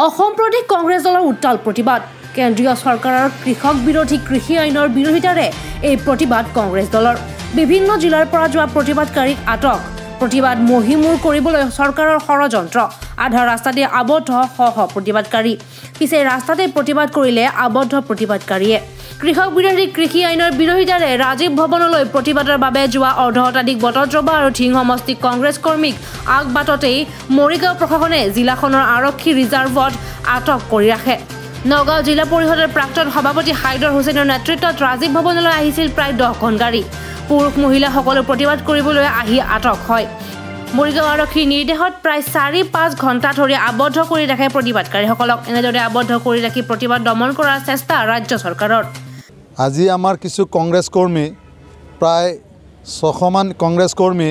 অসম প্ৰদেশ কংগ্ৰেছ দলৰ উত্তাল প্ৰতিবাদ কেন্দ্ৰীয় চৰকাৰৰ কৃষক বিৰোধী কৃষি আইনৰ বিৰোধিতাৰে এই প্ৰতিবাদ কংগ্ৰেছ দলৰ বিভিন্ন জিলাৰ পৰা যোৱা প্ৰতিবাদকাৰীক আটক প্ৰতিবাদ মহিমূৰ কৰিবলৈ চৰকাৰৰ ষড়যন্ত্ৰ আধা ৰাস্তাতে আবদ্ধ প্ৰতিবাদকাৰী পিছে ৰাস্তাতে প্ৰতিবাদ কৰিলে আবদ্ধ প্ৰতিবাদকাৰীয়ে কৃষক বিৰোধী কৃষি আইনৰ বিৰোধিতাৰে ৰাজীৱ ভৱনলৈ প্ৰতিবাদৰ বাবে যোৱা অৰ্ধশতাধিক বটদ্ৰৱা আৰু ধিং সমষ্টি কংগ্ৰেছ কৰ্মীক আগবাটতেই মৰিগাঁও প্ৰশাসনে জিলাখনৰ আৰক্ষী ৰিজাৰ্ভত আটক কৰি ৰাখে নগাঁও জিলা পৰিষদৰ প্ৰাক্তন সভাপতি হাইদৰ হুছেইনৰ নেতৃত্বত ৰাজীৱ ভৱনলৈ আহিছিল প্ৰায় 10খন গাড়ী পুৰুষ মহিলা সকলো প্ৰতিবাদ কৰিবলৈ আহি আটক হয় মৰিগাঁও আৰক্ষীৰ নিৰ্দেশত প্ৰায় 4-5 ঘণ্টা ধৰি আবদ্ধ কৰি ৰাখে প্ৰতিবাদকাৰীসকলক এনেদৰে আবদ্ধ কৰি ৰাখি প্ৰতিবাদ দমন কৰাৰ চেষ্টা ৰাজ্য চৰকাৰৰ আজি আমাৰ কিছু কংগ্ৰেছ কৰ্মী প্ৰায় 600 মান কংগ্ৰেছ কৰ্মী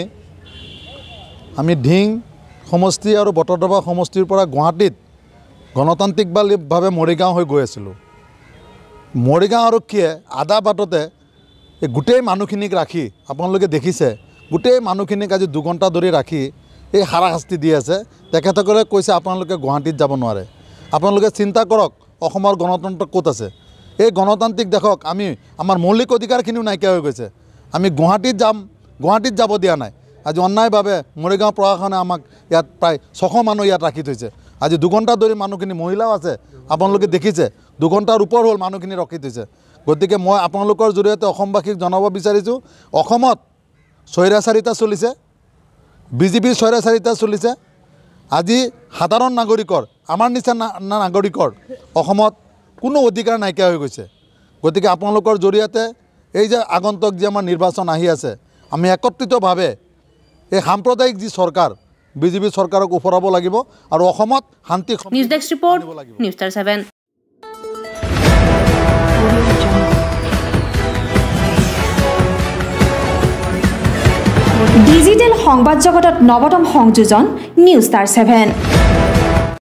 আমি ধিং সমষ্টি আৰু বটদ্ৰৱা সমষ্টিৰ পৰা গুৱাহাটীত গণতান্ত্ৰিকভাৱে মৰিগাঁও হৈ গৈ আছিলোঁ মৰিগাঁও আৰক্ষীয়ে আধা বাটতে এই গোটেই মানুহখিনিক ৰাখি আপোনালোকে দেখিছে গোটেই মানুহখিনিক আজি 2 ঘণ্টা ধৰি ৰাখি এই হাৰাশাস্তি দি আছে তেখেতসকলে কৈছে আপোনালোকে গুৱাহাটীত যাব নোৱাৰে আপোনালোকে চিন্তা কৰক অসমৰ গণতন্ত্ৰ ক'ত আছে এই গণতান্ত্ৰিক দেখক আমি আমাৰ মৌলিক অধিকাৰখিনিও নাইকিয়া হৈ গৈছে আমি গুৱাহাটীত যাব দিয়া নাই আজি অন্যায়ভাৱে মৰিগাঁও প্ৰশাসনে আমাক ইয়াত প্ৰায় 600 মানুহ ইয়াত ৰাখি থৈছে আজি 2 ঘণ্টা ধৰি মানুহখিনি মহিলাও আছে আপোনালোকে দেখিছে 2 ঘণ্টাৰ ওপৰ হ'ল মানুহখিনি ৰখি থৈছে গতিকে মই আপোনালোকৰ জৰিয়তে অসমবাসীক জনাব বিচাৰিছোঁ অসমত স্বৈৰাচাৰিতা চলিছে বিজেপিৰ স্বৈৰাচাৰিতা চলিছে আজি সাধাৰণ নাগৰিকৰ আমাৰ নিচিনা নাগৰিকৰ অসমত কোনো অধিকাৰ নাইকিয়া হৈ গৈছে গতিকে আপোনালোকৰ জৰিয়তে এই যে আগন্তুক যে আমাৰ নিৰ্বাচন আহি আছে আমি একত্ৰিতভাৱে এই সাম্প্ৰদায়িক যি চৰকাৰ বিজেপি চৰকাৰক উফৰাব লাগিব আৰু অসমত শান্তি news desk report News Star 7 digital সংবাদ জগতত নৱতম সংযোজন নিউজ ষ্টাৰ 7